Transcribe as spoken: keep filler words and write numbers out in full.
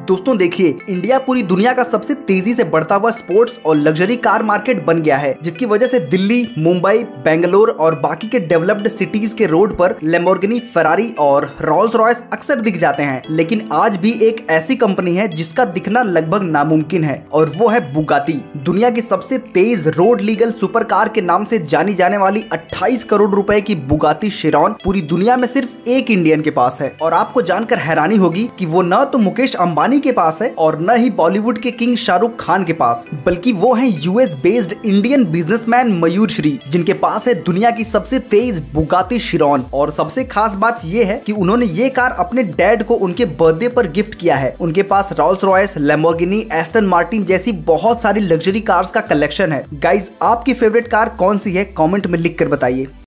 दोस्तों देखिए, इंडिया पूरी दुनिया का सबसे तेजी से बढ़ता हुआ स्पोर्ट्स और लग्जरी कार मार्केट बन गया है, जिसकी वजह से दिल्ली, मुंबई, बेंगलोर और बाकी के डेवलप्ड सिटीज के रोड पर लैम्बोर्गिनी, फेरारी और रोल्स रॉयस अक्सर दिख जाते हैं। लेकिन आज भी एक ऐसी कंपनी है जिसका दिखना लगभग नामुमकिन है, और वो है बुगाटी। दुनिया की सबसे तेज रोड लीगल सुपर कार के नाम से जानी जाने वाली अट्ठाईस करोड़ रुपए की बुगाटी शिरॉन पूरी दुनिया में सिर्फ एक इंडियन के पास है। और आपको जानकर हैरानी होगी कि वो न तो मुकेश अंबानी के पास है और न ही बॉलीवुड के किंग शाहरुख खान के पास, बल्कि वो है US based Indian businessman Mayur Shri, जिनके पास है दुनिया की सबसे तेज बुगाटी शिरॉन। और सबसे खास बात ये है कि उन्होंने ये कार अपने डैड को उनके बर्थडे पर गिफ्ट किया है। उनके पास Rolls Royce, Lamborghini, Aston Martin जैसी बहुत सारी लग्जरी कार्स का कलेक्शन है। गाइज, आपकी फेवरेट कार कौन सी है? कमेंट में लिख कर बताइए।